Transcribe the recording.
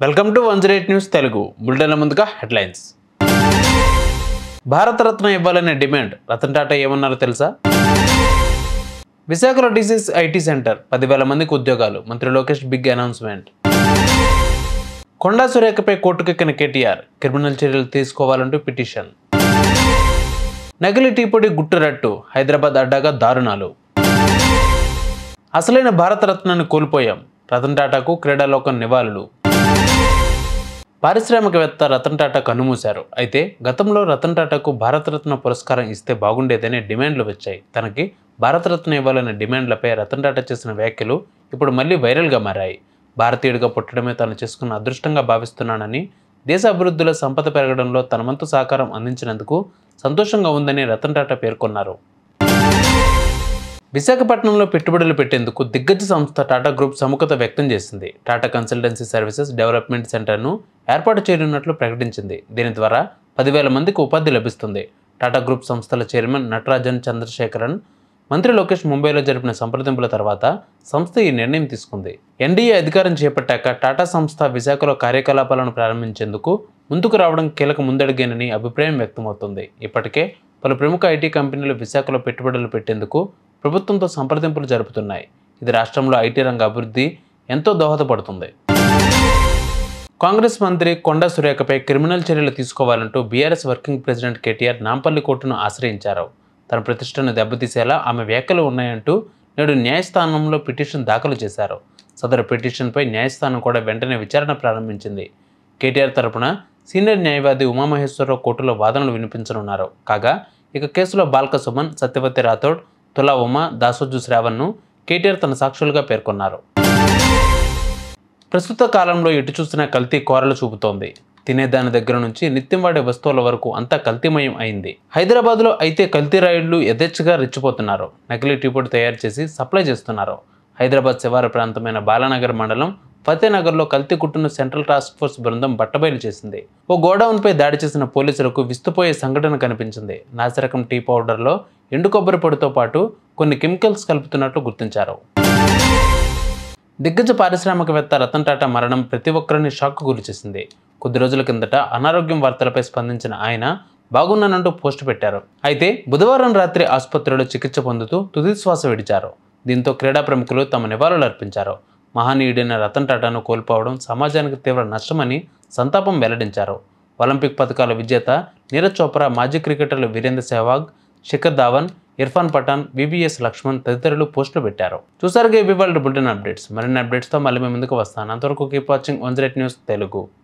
Welcome to 108 news Telugu బులెటిన్ల ముందుగా headlines. Bharat Ratna ఇవ్వాలనే డిమాండ్ రతన్ టాటా ఏమన్నారో తెలుసా? విశాఖలో డిసిఎస్ ఐటీ సెంటర్ 10,000 మందికి ఉద్యోగాలు, మంత్రి లోకేష్ బిగ్ అనౌన్స్మెంట్. కొండా సురేఖపై కోర్టుకెక్కిన కేటీఆర్, క్రిమినల్ చర్యలు తీసుకోవాలంటూ పిటిషన్. నకిలీ టీ పొడి గుట్టు రట్టు, హైదరాబాద్ అడ్డాగా దారుణాలు. అసలైన భారత రత్నాన్ని కోల్పోయాం, రతన్ టాటాకు క్రీడాలోకం నివాళులు. పారిశ్రామికవేత్త రతన్ టాటా కన్నుమూశారు. అయితే గతంలో రతన్ టాటాకు భారతరత్న పురస్కారం ఇస్తే బాగుండేదనే డిమాండ్లు వచ్చాయి. తనకి భారతరత్న ఇవ్వాలనే డిమాండ్లపై రతన్ టాటా చేసిన వ్యాఖ్యలు ఇప్పుడు మళ్ళీ వైరల్గా మారాయి. భారతీయుడిగా పుట్టడమే తాను చేసుకున్న అదృష్టంగా భావిస్తున్నానని, దేశ అభివృద్ధిలో సంపద పెరగడంలో తన వంతు సహకారం అందించినందుకు సంతోషంగా ఉందని రతన్ టాటా పేర్కొన్నారు. విశాఖపట్నంలో పెట్టుబడులు పెట్టేందుకు దిగ్గజ సంస్థ టాటా గ్రూప్ సుముఖత వ్యక్తం చేసింది. టాటా కన్సల్టెన్సీ సర్వీసెస్ డెవలప్మెంట్ సెంటర్ను ఏర్పాటు చేయనున్నట్లు ప్రకటించింది. దీని ద్వారా 10,000 మందికి ఉపాధి లభిస్తుంది. టాటా గ్రూప్ సంస్థల చైర్మన్ నటరాజన్ చంద్రశేఖరన్, మంత్రి లోకేష్ ముంబైలో జరిపిన సంప్రదింపుల తర్వాత సంస్థ ఈ నిర్ణయం తీసుకుంది. ఎన్డీఏ అధికారం చేపట్టాక టాటా సంస్థ విశాఖలో కార్యకలాపాలను ప్రారంభించేందుకు ముందుకు రావడం కీలక ముందడుగేనని అభిప్రాయం వ్యక్తమవుతుంది. ఇప్పటికే పలు ప్రముఖ ఐటీ కంపెనీలు విశాఖలో పెట్టుబడులు పెట్టేందుకు ప్రభుత్వంతో సంప్రదింపులు జరుపుతున్నాయి. ఇది రాష్ట్రంలో ఐటీ రంగ అభివృద్ధి ఎంతో దోహదపడుతుంది. కాంగ్రెస్ మంత్రి కొండా సురేఖపై క్రిమినల్ చర్యలు తీసుకోవాలంటూ బీఆర్ఎస్ వర్కింగ్ ప్రెసిడెంట్ కేటీఆర్ నాంపల్లి కోర్టును ఆశ్రయించారు. తన ప్రతిష్టను దెబ్బతీసేలా ఆమె వ్యాఖ్యలు ఉన్నాయంటూ నేడు న్యాయస్థానంలో పిటిషన్ దాఖలు చేశారు. సదరు పిటిషన్పై న్యాయస్థానం కూడా వెంటనే విచారణ ప్రారంభించింది. కేటీఆర్ తరపున సీనియర్ న్యాయవాది ఉమామహేశ్వరరావు కోర్టులో వాదనలు వినిపించనున్నారు. కాగా ఇక కేసులో బాల్క సుమన్, సత్యవతి రాథోడ్, తులా ఉమా, దాసోజు శ్రావణ్ను కేటీఆర్ తన సాక్షులుగా పేర్కొన్నారు. ప్రస్తుత కాలంలో ఎటు చూసినా కల్తీ కోరలు చూపుతోంది. తినేదాని దగ్గర నుంచి నిత్యం వాడే వస్తువుల వరకు అంతా కల్తీమయం అయింది. హైదరాబాద్లో అయితే కల్తీ రాయుళ్లు యథేచ్ఛగా రెచ్చిపోతున్నారు. నకిలీ టీ పొడి తయారు చేసి సప్లై చేస్తున్నారు. హైదరాబాద్ శివారు ప్రాంతమైన బాలానగర్ మండలం ఫతేనగర్లో కల్తీ కుట్టును సెంట్రల్ టాస్క్ ఫోర్స్ బృందం బట్టబయలు చేసింది. ఓ గోడౌన్పై దాడి చేసిన పోలీసులకు విస్తుపోయే సంఘటన కనిపించింది. నాసిరకం టీ పౌడర్లో ఎండు కొబ్బరి పొడితో పాటు కొన్ని కెమికల్స్ కలుపుతున్నట్లు గుర్తించారు. దిగ్గజ పారిశ్రామికవేత్త రతన్ టాటా మరణం ప్రతి ఒక్కరిని షాక్కు గురిచేసింది. కొద్ది రోజుల కిందట అనారోగ్యం వార్తలపై స్పందించిన ఆయన బాగున్నానంటూ పోస్టు పెట్టారు. అయితే బుధవారం రాత్రి ఆసుపత్రిలో చికిత్స పొందుతూ తుది శ్వాస విడిచారు. దీంతో క్రీడా ప్రముఖులు తమ నివాళులు అర్పించారు. మహనీయుడైన రతన్ టాటాను కోల్పోవడం సమాజానికి తీవ్ర నష్టమని సంతాపం వెల్లడించారు. ఒలింపిక్ పథకాల విజేత నీరజ్ చోప్రా, మాజీ క్రికెటర్లు వీరేంద్ర సెహ్వాగ్, శిఖర్ ధావన్, ఇర్ఫాన్ పఠాన్, వివిఎస్ లక్ష్మణ్ తదితరులు పోస్టులు పెట్టారు. చూసారుగా ఇవి వాళ్ళ బులెటిన్ అప్డేట్స్. మరిన్ని అప్డేట్స్తో మళ్ళీ మీ ముందుకు వస్తాను. అంతవరకు కీప్ వాచింగ్ 108 న్యూస్ తెలుగు.